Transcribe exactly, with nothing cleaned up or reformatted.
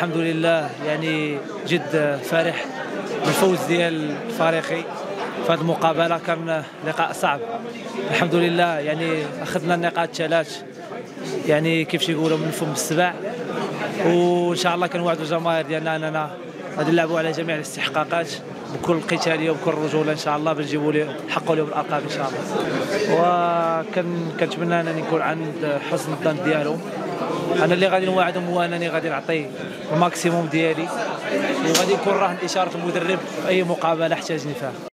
الحمد لله يعني جد فرح بالفوز ديال فريقي في هذه المقابله. كان لقاء صعب، الحمد لله يعني اخذنا النقاط ثلاث يعني كيفاش يقولوا من فم السبع، وان شاء الله كنوعدوا الجماهير ديالنا اننا غادي نلعبوا على جميع الاستحقاقات بكل قتاليه وبكل رجوله ان شاء الله باش نجيبوا لهم نحققوا لهم الالقاب ان شاء الله. وكن كنتمنى انني نكون عند حسن الظن ديالهم. انا اللي غادي نوعدهم هو انني غادي نعطي الماكسيموم ديالي، وغادي نكون راه اشاره المدرب في اي مقابله احتاجني فيها.